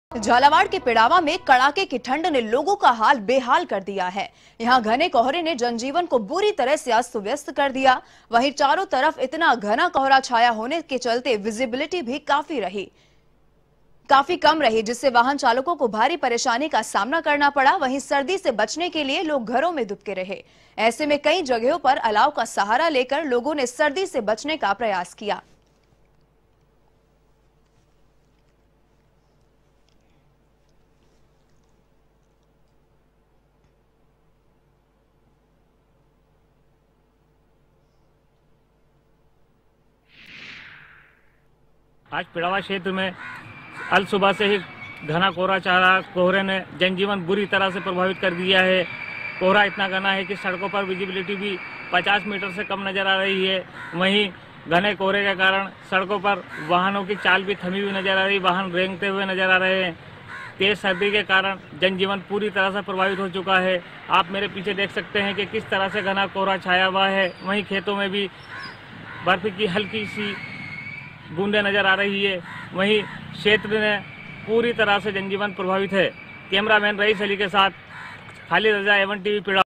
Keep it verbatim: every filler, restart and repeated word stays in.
झालावाड़ के पिड़ावा में कड़ाके की ठंड ने लोगों का हाल बेहाल कर दिया है। यहां घने कोहरे ने जनजीवन को बुरी तरह से अस्त व्यस्त कर दिया। वहीं चारों तरफ इतना घना कोहरा छाया होने के चलते विजिबिलिटी भी काफी रही काफी कम रही, जिससे वाहन चालकों को भारी परेशानी का सामना करना पड़ा। वहीं सर्दी से बचने के लिए लोग घरों में दुबके रहे। ऐसे में कई जगहों पर अलाव का सहारा लेकर लोगों ने सर्दी से बचने का प्रयास किया। आज पिड़ावा क्षेत्र में अल सुबह से ही घना कोहरा छा रहा। कोहरे ने जनजीवन बुरी तरह से प्रभावित कर दिया है। कोहरा इतना घना है कि सड़कों पर विजिबिलिटी भी पचास मीटर से कम नजर आ रही है। वहीं घने कोहरे के कारण सड़कों पर वाहनों की चाल भी थमी हुई नजर आ रही, वाहन रेंगते हुए नजर आ रहे हैं। तेज सर्दी के कारण जनजीवन पूरी तरह से प्रभावित हो चुका है। आप मेरे पीछे देख सकते हैं कि किस तरह से घना कोहरा छाया हुआ है। वहीं खेतों में भी बर्फ की हल्की सी बूंदें नजर आ रही है। वहीं क्षेत्र में पूरी तरह से जनजीवन प्रभावित है। कैमरामैन रईस अली के साथ खालिद रजा, एवन टीवी पिड़ा।